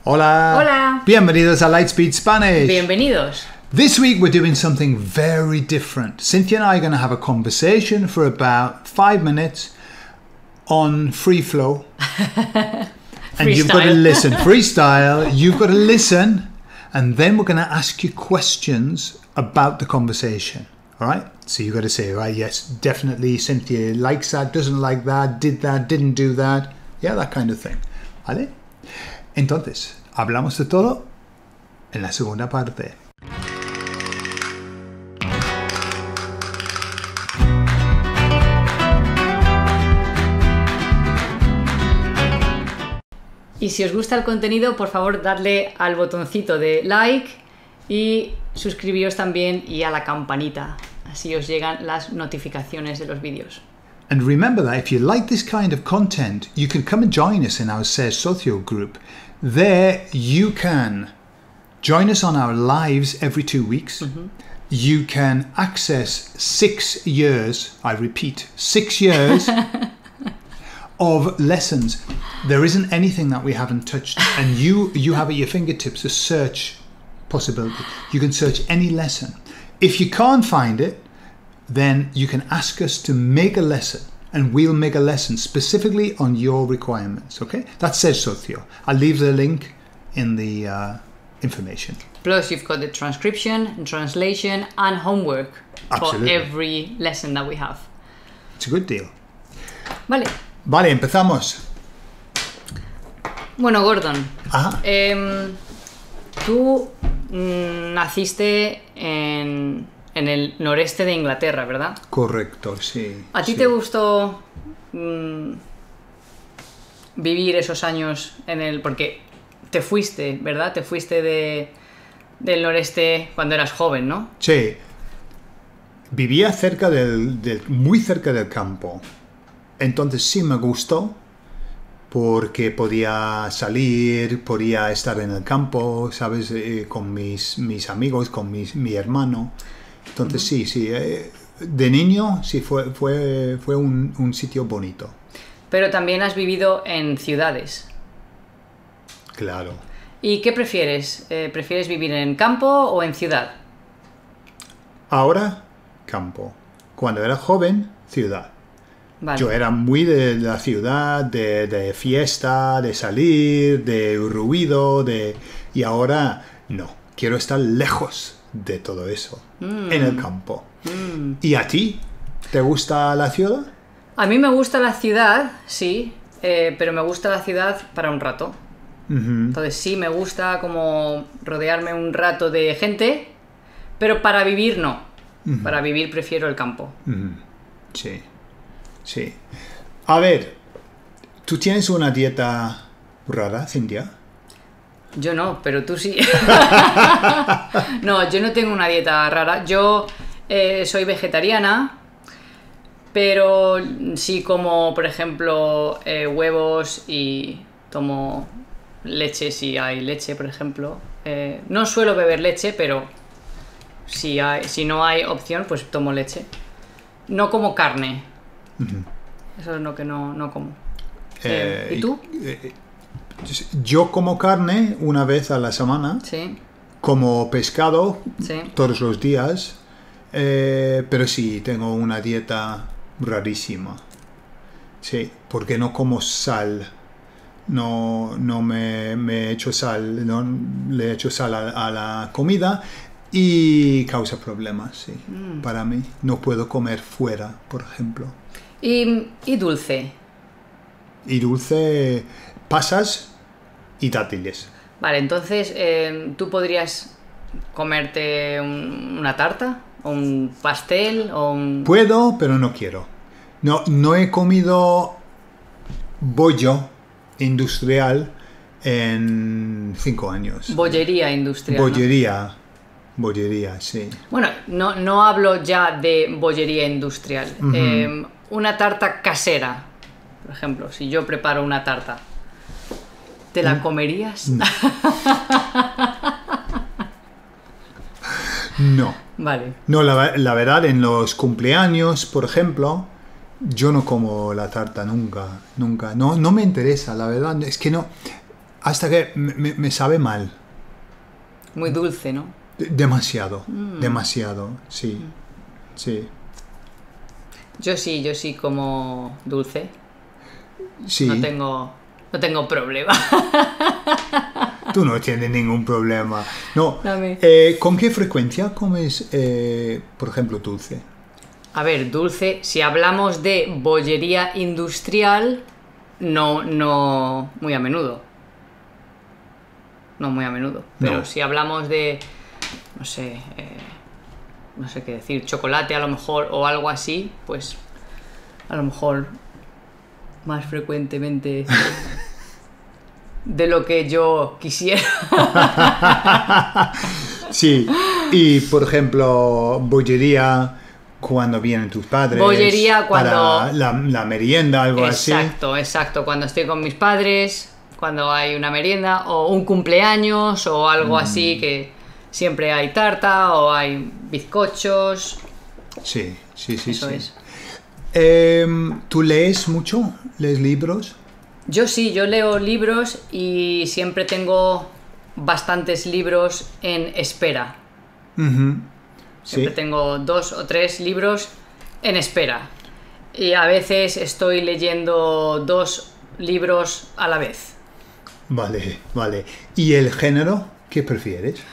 Hola. Hola. Bienvenidos a Lightspeed Spanish. Bienvenidos. This week we're doing something very different. Cynthia and I are going to have a conversation for about 5 minutes on free flow. And you've got to listen. Freestyle. You've got to listen. And then we're going to ask you questions about the conversation. All right? So you've got to say, right, yes, definitely Cynthia likes that, doesn't like that, didn't do that. Yeah, that kind of thing. ¿Vale? Entonces, hablamos de todo en la segunda parte. Y si os gusta el contenido, por favor, dadle al botoncito de like y suscribíos también y a la campanita. Así os llegan las notificaciones de los vídeos. And remember that if you like this kind of content, you can come and join us in our Ser Socio group. There you can join us on our lives every 2 weeks. Mm-hmm. You can access 6 years, I repeat, 6 years of lessons. There isn't anything that we haven't touched, and you have at your fingertips a search possibility. You can search any lesson. If you can't find it, then you can ask us to make a lesson, and we'll make a lesson specifically on your requirements, okay? That's Ser Socio. I'll leave the link in the information. Plus, you've got the transcription, and translation, and homework Absolutely. For every lesson that we have. It's a good deal. Vale. Vale, empezamos. Bueno, Gordon. Ajá. Tú naciste en el noreste de Inglaterra, ¿verdad? Correcto, sí. ¿A ti sí. te gustó vivir esos años porque te fuiste, ¿verdad? Te fuiste del noreste cuando eras joven, ¿no? Sí. Vivía muy cerca del campo. Entonces sí me gustó porque podía salir, podía estar en el campo, ¿sabes? Con mis amigos, con mi hermano. Entonces sí. De niño sí fue un sitio bonito. Pero también has vivido en ciudades. Claro. ¿Y qué prefieres? ¿Prefieres vivir en campo o en ciudad? Ahora, campo. Cuando era joven, ciudad. Vale. Yo era muy de la ciudad, de fiesta, de salir, de ruido, y ahora no. Quiero estar lejos de todo eso, en el campo. ¿Y a ti? ¿Te gusta la ciudad? A mí me gusta la ciudad, sí, pero me gusta la ciudad para un rato. Uh-huh. Entonces sí, me gusta como rodearme un rato de gente, pero para vivir no. Uh-huh. Para vivir prefiero el campo. Uh-huh. Sí. A ver, ¿tú tienes una dieta rara, Cynthia? Yo no, pero tú sí. No, yo no tengo una dieta rara. Yo soy vegetariana, pero sí como, por ejemplo, huevos y tomo leche si hay leche, por ejemplo. No suelo beber leche, pero si no hay opción, pues tomo leche. No como carne. Uh-huh. Eso es lo que no como. ¿Y tú? Yo como carne una vez a la semana. Sí. Como pescado sí. Todos los días. Pero sí, tengo una dieta rarísima. Sí, porque no como sal. No me echo sal. No le echo sal a la comida. Y causa problemas, sí. Para mí. No puedo comer fuera, por ejemplo. ¿Y dulce? Y dulce, pasas y dátiles. Vale, entonces, ¿tú podrías comerte una tarta? ¿O un pastel? ¿O un... Puedo, pero no quiero. No he comido bollo industrial en 5 años. Bollería industrial. Bollería, sí. Bueno, no hablo ya de bollería industrial. Uh-huh. Una tarta casera, por ejemplo, si yo preparo una tarta, ¿te la comerías? No. Vale. No, la verdad, en los cumpleaños, por ejemplo, yo no como la tarta nunca. No me interesa, la verdad. Es que no. hasta que me sabe mal. Muy dulce, ¿no? Demasiado, demasiado, sí, sí. Yo sí como dulce. Sí. No tengo problema. Tú no tienes ningún problema. No. Dame. ¿Con qué frecuencia comes, por ejemplo, dulce? A ver, dulce, si hablamos de bollería industrial, no muy a menudo. No muy a menudo. Pero No. si hablamos de, no sé qué decir, chocolate a lo mejor o algo así, pues a lo mejor más frecuentemente de lo que yo quisiera. Sí, y por ejemplo, bollería cuando vienen tus padres. Bollería cuando... Para la merienda, algo así. Exacto. Cuando estoy con mis padres, cuando hay una merienda o un cumpleaños o algo así, que siempre hay tarta o hay bizcochos. Sí. Eso es. ¿Tú lees mucho? ¿Lees libros? Yo leo libros y siempre tengo bastantes libros en espera. Siempre tengo 2 o 3 libros en espera. Y a veces estoy leyendo 2 libros a la vez. Vale. ¿Y el género? ¿Qué prefieres?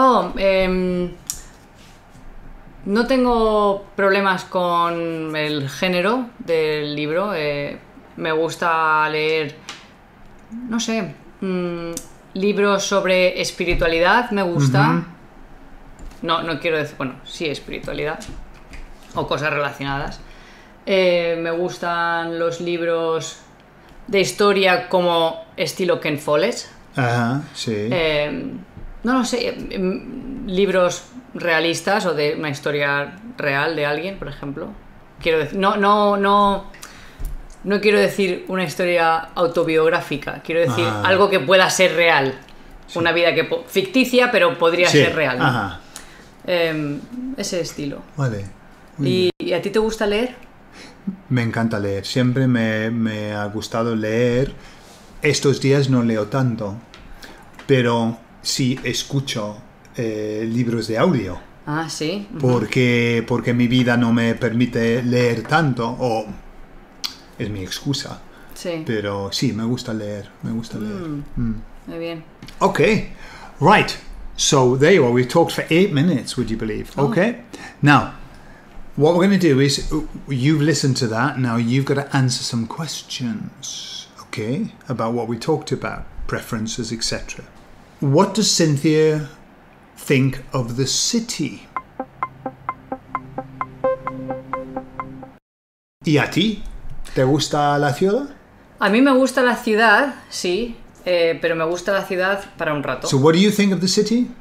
No tengo problemas con el género del libro. Me gusta leer, no sé, libros sobre espiritualidad, me gusta. No quiero decir, bueno, sí, espiritualidad o cosas relacionadas. Me gustan los libros de historia como estilo Ken Follett. Ajá, sí. No lo sé, libros realistas o de una historia real de alguien, por ejemplo. Quiero decir, no quiero decir una historia autobiográfica, quiero decir algo que pueda ser real. Sí. Una vida ficticia, pero podría ser real. Ajá. Ese estilo. Vale. ¿Y a ti te gusta leer? Me encanta leer. Siempre me ha gustado leer. Estos días no leo tanto, pero sí escucho libros de audio. Ah, sí. Porque mi vida no me permite leer tanto, o es mi excusa. Sí. Pero sí, me gusta leer. Muy bien. Okay, right. So there you are. We've talked for 8 minutes, would you believe? Oh. Okay. Now, what we're going to do is, you've listened to that. Now you've got to answer some questions, okay, about what we talked about, preferences, etc. What does Cynthia think of the city? ¿Y a ti? ¿Te gusta la ciudad? A mí me gusta la ciudad, sí, pero me gusta la ciudad para un rato. So what do you think of the city?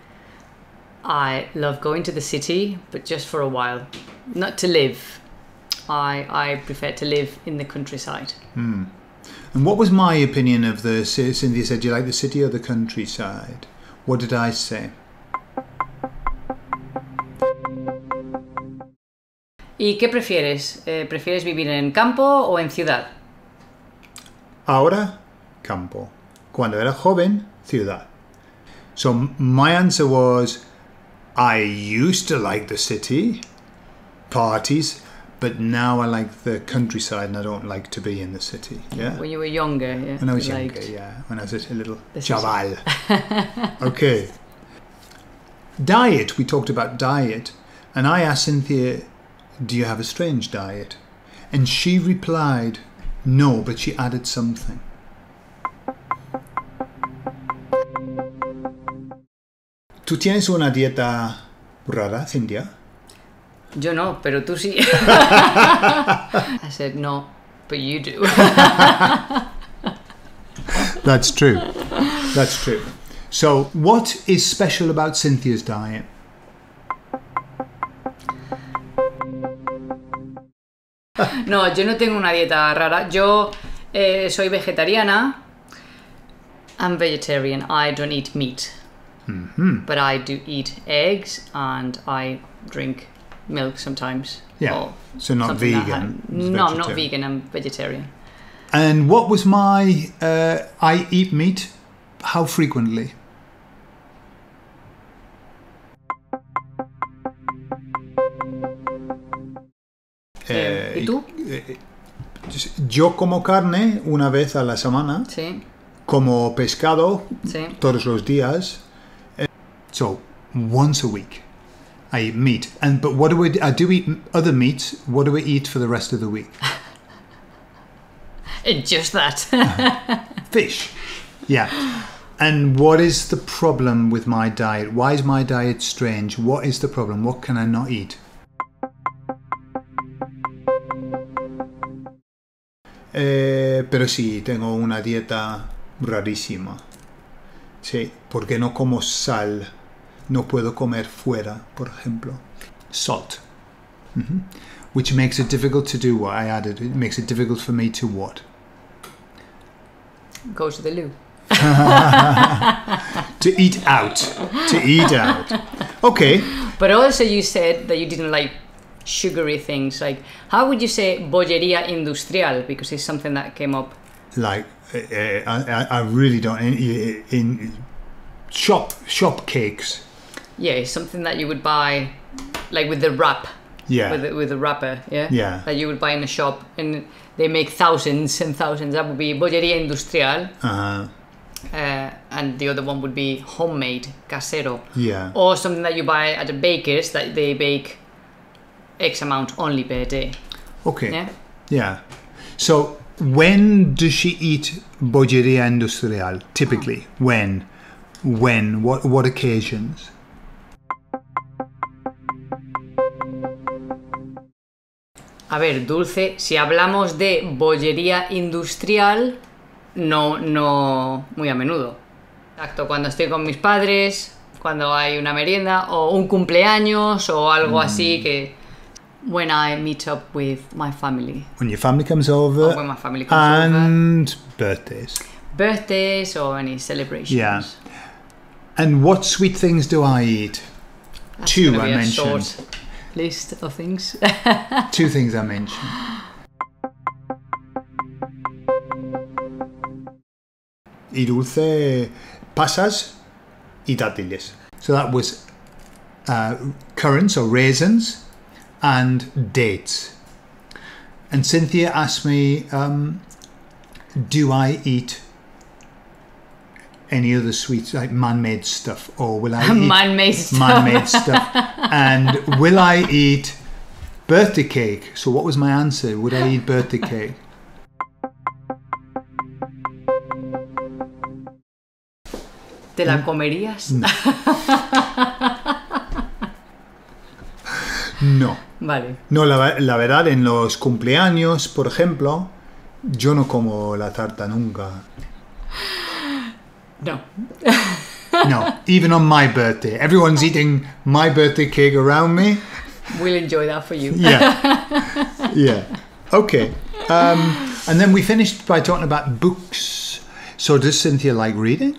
I love going to the city, but just for a while. Not to live. I prefer to live in the countryside. And what was my opinion of the... Cynthia said, do you like the city or the countryside? What did I say? ¿Y qué prefieres? ¿Prefieres vivir en campo o en ciudad? Ahora, campo. Cuando era joven, ciudad. So my answer was, I used to like the city, parties, but now I like the countryside and I don't like to be in the city. Yeah. When you were younger, yeah. When I was younger, yeah. When I was a little chaval. Okay. Diet. We talked about diet. And I asked Cynthia, do you have a strange diet? And she replied, no, but she added something. ¿Tú tienes una dieta rara, Cynthia? Yo no, pero tú sí. I said no, but you do. That's true. That's true. So, what is special about Cynthia's diet? No, yo no tengo una dieta rara. Yo soy vegetariana. I'm vegetarian. I don't eat meat. But I do eat eggs and I drink milk sometimes. Yeah. So not vegan. No, I'm not vegan. I'm vegetarian. And what was my... I eat meat, How frequently? ¿Y tú? Yo como carne una vez a la semana, Sí, como pescado sí. todos los días. So once a week I eat meat. But what do I do eat other meats? What do I eat for the rest of the week? Just that. Fish. Yeah. And what is the problem with my diet? Why is my diet strange? What is the problem? What can I not eat? Pero sí, tengo una dieta rarísima. Sí, porque no como sal. No puedo comer fuera, por ejemplo. Salt. Which makes it difficult to do what I added. It makes it difficult for me to what? Go to the loo. To eat out. To eat out. Okay. But also you said that you didn't like sugary things. Like, how would you say bollería industrial? Because it's something that came up. Like, I really don't. In shop cakes. Yeah, it's something that you would buy, like with the wrap. Yeah. With the wrapper, yeah? Yeah. That you would buy in a shop, and they make thousands and thousands. That would be bollería industrial. Uh-huh. And the other one would be homemade, casero. Yeah. Or something that you buy at a baker's that they bake X amount only per day. Okay. Yeah? Yeah. So when does she eat bollería industrial? Typically, when? What occasions? A ver, dulce, si hablamos de bollería industrial, no muy a menudo. Exacto, cuando estoy con mis padres, cuando hay una merienda o un cumpleaños o algo así que... When I meet up with my family. When your family comes over. Or when my family comes over. And birthdays. Birthdays or any celebrations. Yeah. And what sweet things do I eat? That's Two gonna be I a mentioned. short list of things. Two things I mentioned. Y dulce, pasas y dátiles. So that was currants or raisins and dates. And Cynthia asked me, do I eat any other sweets, like man-made stuff, or will I eat Man-made stuff. man-made stuff? And will I eat birthday cake? So what was my answer? Would I eat birthday cake? ¿Te la comerías? No. No. Vale. No, la verdad, en los cumpleaños, por ejemplo, yo no como la tarta nunca. No. No, even on my birthday. Everyone's eating my birthday cake around me. We'll enjoy that for you. Yeah. Yeah. Okay. And then we finished by talking about books. So does Cynthia like reading?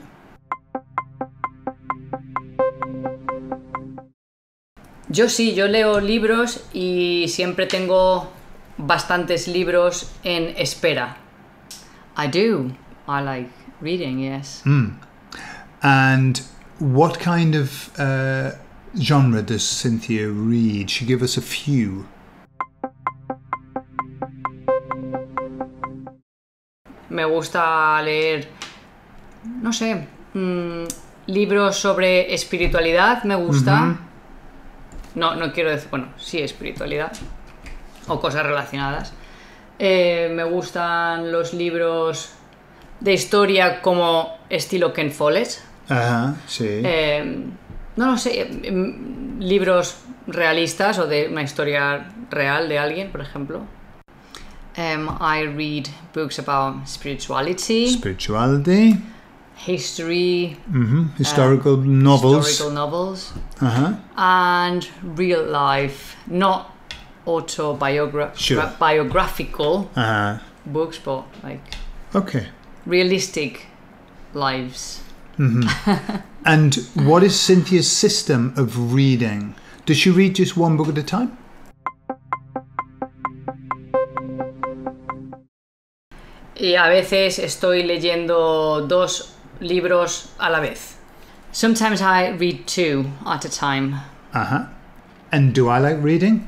Yo sí, yo leo libros y siempre tengo bastantes libros en espera. I do. I like reading, yes. And what kind of genre does Cynthia read? She give us a few. Me gusta leer, no sé, libros sobre espiritualidad, me gusta. No quiero decir, bueno, sí, espiritualidad o cosas relacionadas. Me gustan los libros de historia como estilo Ken Follett. Ajá, sí. No lo sé, libros realistas o de una historia real de alguien, por ejemplo. I read books about spirituality, history, historical novels, and real life, not biographical books, but like realistic lives. And what is Cynthia's system of reading? Does she read just one book at a time? Y a veces estoy leyendo 2 libros a la vez. Sometimes I read 2 at a time. Uh-huh. And do I like reading?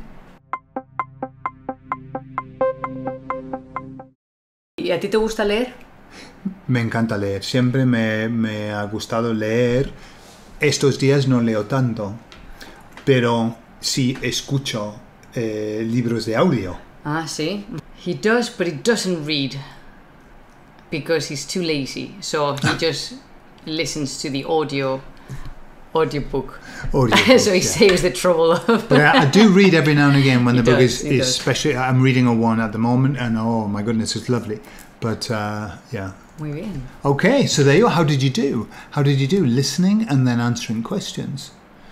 ¿Y a ti te gusta leer? Me encanta leer. Siempre me ha gustado leer. Estos días no leo tanto, pero sí escucho libros de audio. Ah, sí. He does, but he doesn't read because he's too lazy. So he just listens to the audiobook. Audiobook, So he saves the trouble of... But I do read every now and again when He the book does, is he does. especially. I'm reading a one at the moment, and oh my goodness, it's lovely. But yeah. Muy bien. Okay, so there you are. How did you do? How did you do? Listening and then answering questions.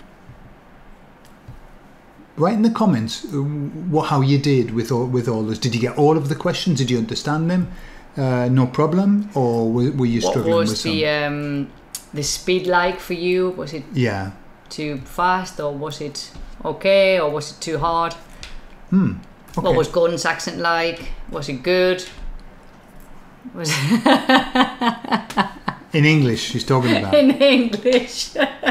Write in the comments how you did with all those. Did you get all of the questions? Did you understand them? No problem, or were you struggling with some? What was the speed like for you? Was it too fast, or was it okay, or was it too hard? Okay. What was Gordon's accent like? Was it good? Was In English, she's talking about. in English?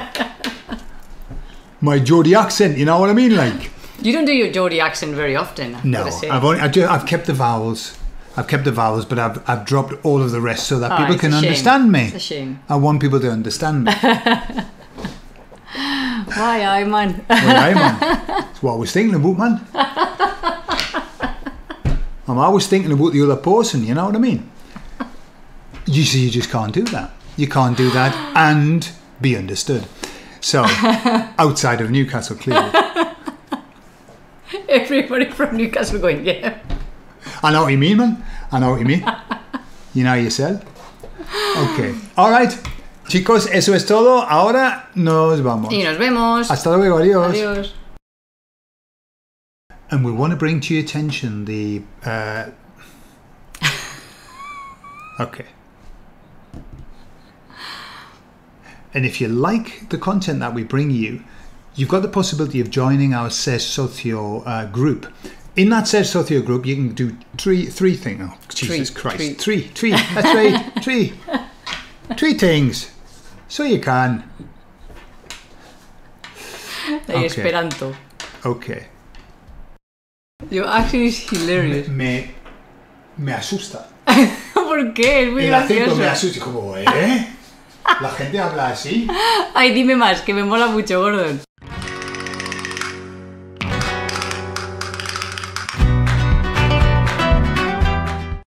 My Geordie accent, you know what I mean? Like, You don't do your Geordie accent very often. no, I've kept the vowels. I've kept the vowels, but I've dropped all of the rest so that people it's can a shame. understand me. It's a shame. I want people to understand me. Why, I man? Well, man. That's what I was thinking about, man. I'm always thinking about the other person, you know what I mean? You see, you just can't do that. You can't do that and be understood. So, outside of Newcastle, clearly. Everybody from Newcastle going, yeah. I know what you mean, man. I know what you mean. You know yourself. Okay. All right. Chicos, eso es todo. Ahora nos vamos. Y nos vemos. Hasta luego. Adiós. Adiós. And we want to bring to your attention the... Okay. And if you like the content that we bring you, you've got the possibility of joining our Ser Socio group. In that Ser Socio group, you can do three things. Oh, Jesus Christ. Three. That's right. Three things. So you can. Okay. Esperanto. Okay. Your accent is hilarious. Me asusta. ¿Por qué? Es muy El acento me gracioso. asusta. Como, La gente habla así. Ay, dime más, que me mola mucho, Gordon.